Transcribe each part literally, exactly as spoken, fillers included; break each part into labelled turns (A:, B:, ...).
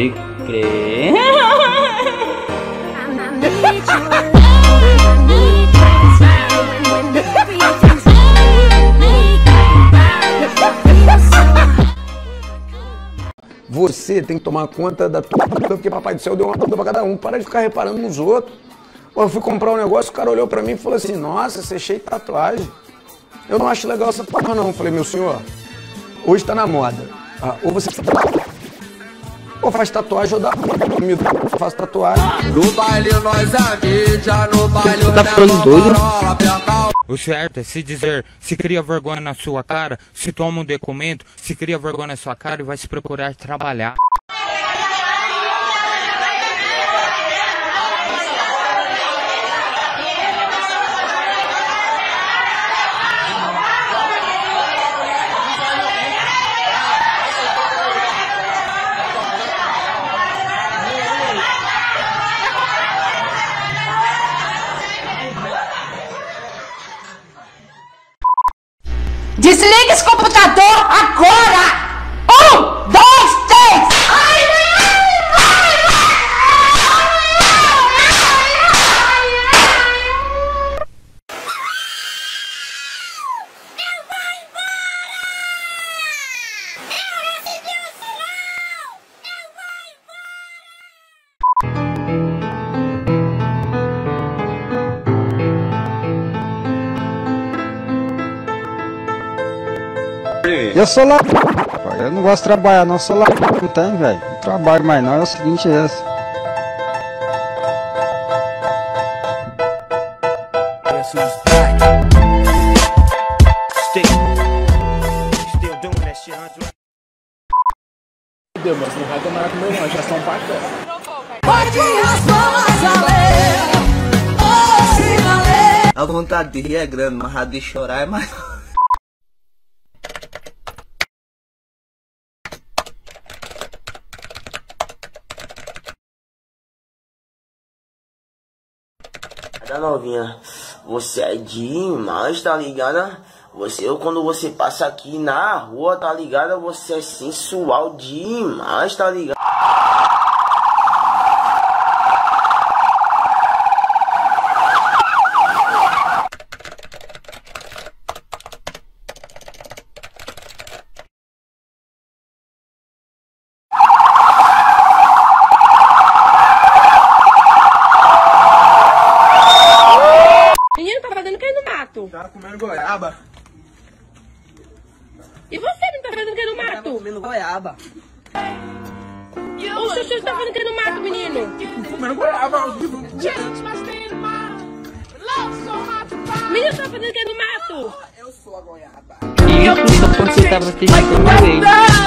A: Crer.
B: Você tem que tomar conta da tua vida, porque papai do céu deu uma conta pra cada um. Para de ficar reparando nos outros. Pô, eu fui comprar um negócio, o cara olhou pra mim e falou assim, nossa, você é cheio de tatuagem. Eu não acho legal essa porra não. Eu falei, meu senhor, hoje tá na moda. Ah, ou você ou faz tatuagem ou dá comigo. Faz tatuagem.
C: No baile nós é mídia, no baile
A: você tá ficando doido?
D: O certo é se dizer, se cria vergonha na sua cara, se toma um documento, se cria vergonha na sua cara e vai se procurar trabalhar.
E: Desliga esse computador agora! Um, dois, três! Ai, ai, ai, eu vou embora! Eu recebi o sinal! Eu
F: Eu sou lá, eu não gosto de trabalhar não, sou lá, não tem, velho, não trabalho mais não, é o seguinte é esse.
G: Deus, mas não vai demorar com meu não, já estão partando.
H: A vontade de rir é grande, mas a de chorar é maior. Da novinha, você é demais, tá ligada? Você, quando você passa aqui na rua, tá ligada? Você é sensual demais, tá ligado?
E: menino, tá fazendo o que no mato?
G: Tá comendo goiaba.
E: E você, menino, tá fazendo o que no mato?
H: Tava comendo goiaba.
E: O Xuxu tá fazendo o que no mato, menino?
G: Comendo goiaba.
E: Menino, tá fazendo o que no mato?
H: Eu sou a goiaba.
A: Isso só quando você tava assistindo uma vez.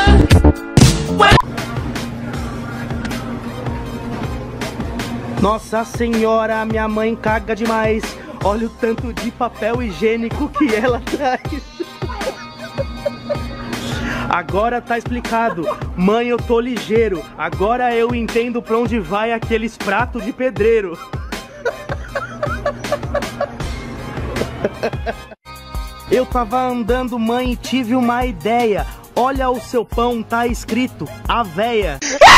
I: Nossa senhora, minha mãe caga demais. Olha o tanto de papel higiênico que ela traz. Agora tá explicado. Mãe, eu tô ligeiro. Agora eu entendo pra onde vai aqueles pratos de pedreiro. Eu tava andando, mãe, e tive uma ideia. Olha o seu pão, tá escrito a véia.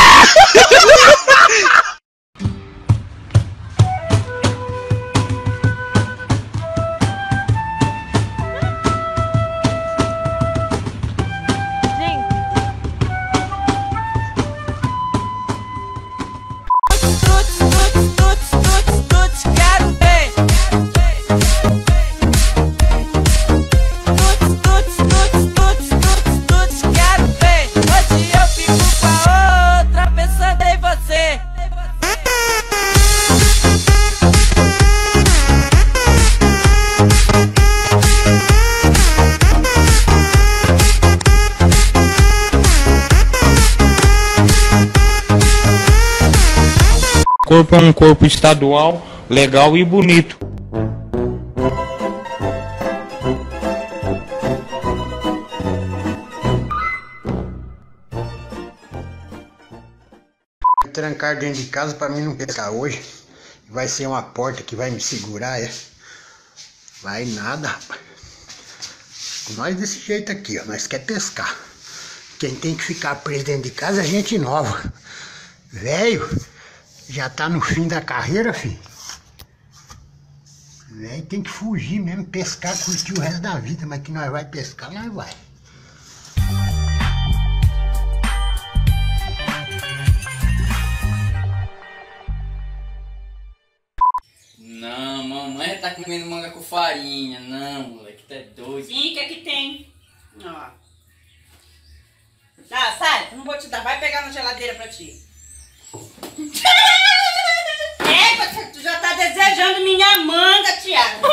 D: Corpo é um corpo estadual, legal e bonito.
J: Trancar dentro de casa para mim não pescar hoje. Vai ser uma porta que vai me segurar, é? Vai nada, rapaz. Nós desse jeito aqui, ó. Nós quer pescar. Quem tem que ficar preso dentro de casa é gente nova. Velho, já tá no fim da carreira, filho. Velho, tem que fugir mesmo, pescar, curtir o resto da vida, mas que nós vai pescar, nós vai.
K: Não, mamãe tá comendo manga com farinha. Não, moleque, tá doido.
L: Sim, o que é que tem? Ó. Ah, sai, não vou te dar. Vai pegar na geladeira pra ti. É, tu já tá desejando minha manga, Thiago.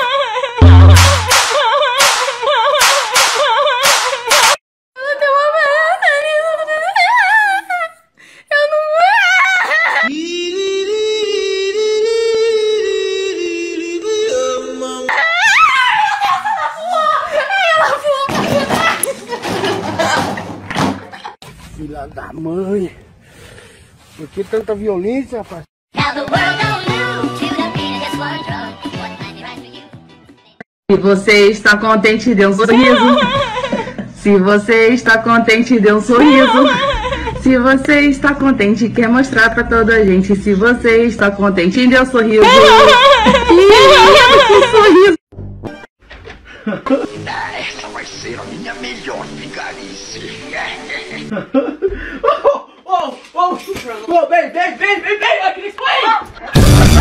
J: Filha da mãe, por que tanta violência, rapaz?
M: Se você está contente, dê um sorriso. Se você está contente, dê um sorriso. Se você está contente, quer mostrar pra toda a gente. Se você está contente, dê um sorriso. Que sorriso.
N: Essa vai ser a minha melhor vigarice.
G: Oh, oh, oh, vem, vem, vem, vem, vem, aqui, foi!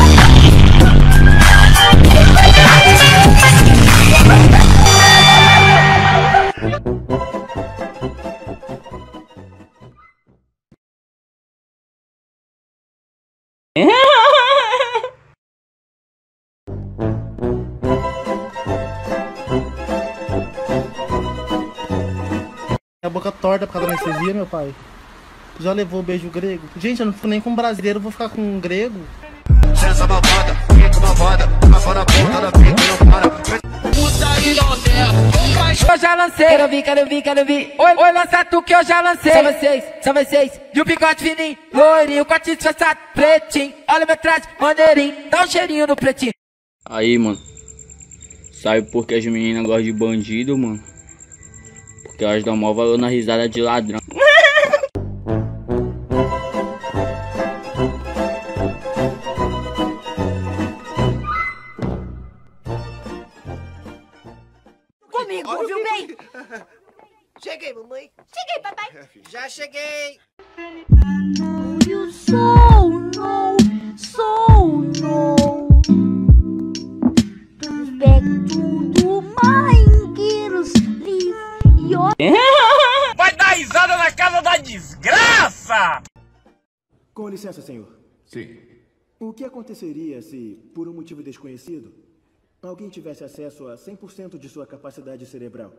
I: A boca torta por causa da anestesia, meu pai. Já levou o beijo grego? Gente, eu não fico nem com um brasileiro, vou ficar com um grego.
N: Essa malvada, fica malvada, uma fora ponta da pica, não para. Puta e
O: Eu já lancei, quero vir, quero vir, quero vir. Oi, oi, lança tu que eu já lancei. São vocês, são vocês. E o bigode fininho, loirinho, corte disfarçado, pretinho. Olha meu traje, maneirinho, dá um cheirinho no pretinho.
P: Aí, mano, sabe por que as meninas gostam de bandido, mano? Porque elas dão maior valor na risada de ladrão.
Q: Comigo, viu bem?
R: Cheguei, mamãe.
Q: Cheguei, papai.
R: Já cheguei.
Q: You so no, so no. Back to the Mangueiros, leave your...
G: Vai dar risada na casa da desgraça!
S: Com licença, senhor.
G: Sim.
S: O que aconteceria se, por um motivo desconhecido, alguém tivesse acesso a cem por cento de sua capacidade cerebral?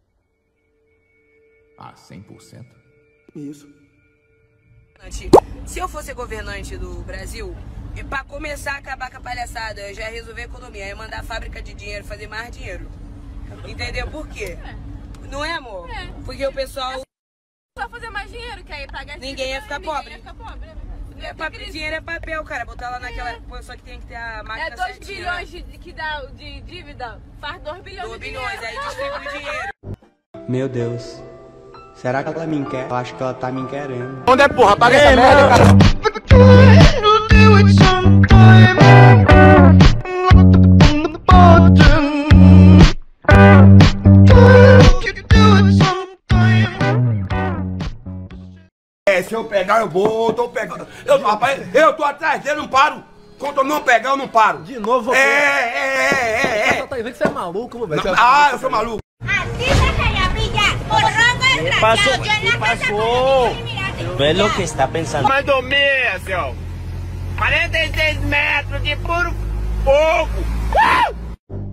G: Ah, cem por cento?
S: Isso.
L: Se eu fosse governante do Brasil, pra começar a acabar com a palhaçada, eu já ia resolver a economia, ia mandar a fábrica de dinheiro fazer mais dinheiro. Entendeu por quê? É. Não é, amor? É. Porque o pessoal...
T: É só fazer mais dinheiro, que aí pagar...
L: Ninguém ia ficar
T: ninguém
L: pobre.
T: Ia ficar pobre.
L: É papel, dinheiro é papel, cara. Botar lá naquela... É. Só que tem que ter a máquina
T: É dois
L: certinha,
T: bilhões
L: né?
T: de, que dá de dívida, faz dois bilhões
L: dois
T: de
L: bilhões,
T: dinheiro.
L: aí distribui o dinheiro.
U: Meu Deus. Será que ela me quer? Eu acho que ela tá me querendo.
G: Onde é, porra? Paga essa merda, cara. É, se eu pegar, eu vou, eu tô pegando. Eu, rapaz, eu tô atrás dele, não paro. Quando eu não pegar, eu não paro.
V: De novo, você.
G: É, é, é, é, é.
V: Só tá dizendo que você é maluco, velho.
G: Ah, eu sou maluco.
W: Passou, passou. Vê o que está pensando.
G: Mais ou menos, ó. quarenta e seis metros de puro fogo. Uh!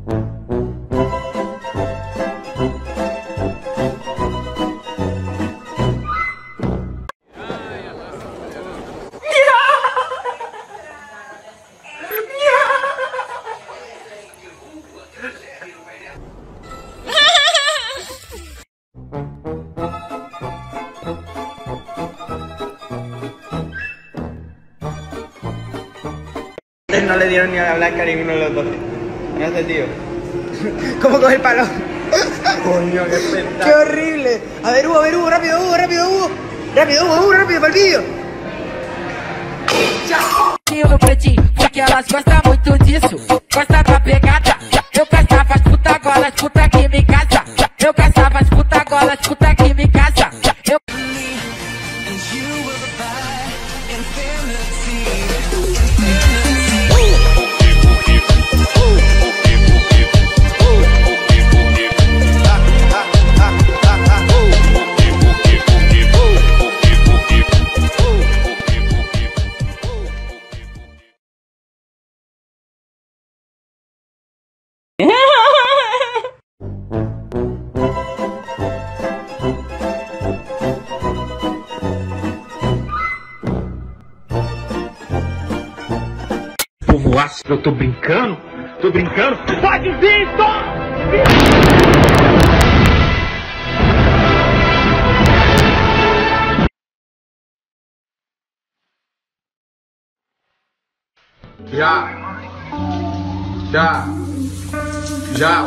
U: No le dieron ni a hablar cariño uno de los dos. ¿No este tío? ¿Cómo coge el palo? Coño, qué espectáculo. ¡Qué horrible! A ver, Hugo, a ver, Hugo, rápido, Hugo, rápido, Hugo. Rápido, Hugo, Hugo, rápido, para el vídeo.
O: lourinho no pretinho, porque elas gostam muito disso. Gosta da pegada. Eu caçava as puta agora, as puta que me casa. Eu caçava as puta agora, as puta que me casa. Eu...
I: Povo ácido, eu tô brincando? Tô brincando? Pode vir,
G: Já. Já. Já.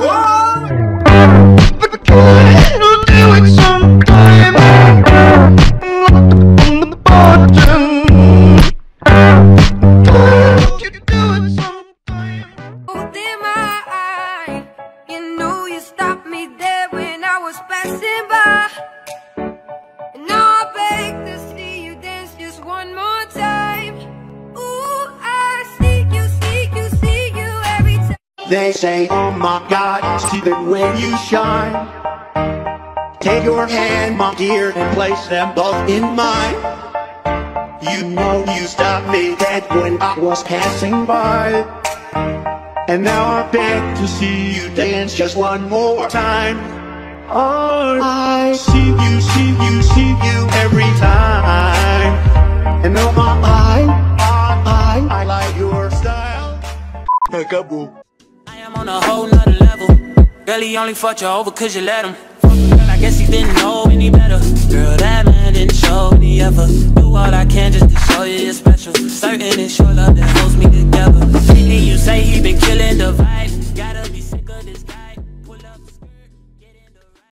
B: They say, oh my God, see that when you shine. Take your hand, my dear, and place them both in mine. You know you stopped me dead when I was passing by. And now I beg to see you dance just one more time. Oh, I see you, see you, see you every time. And oh my, I, I, I like your style. Acabou.
C: I'm on a whole nother level. Girl, he only fucked you over cause you let him. Girl, I guess he didn't know any better. Girl, that man didn't show any ever. Do all I can just to show you you're special. Certain it's your love that holds me together.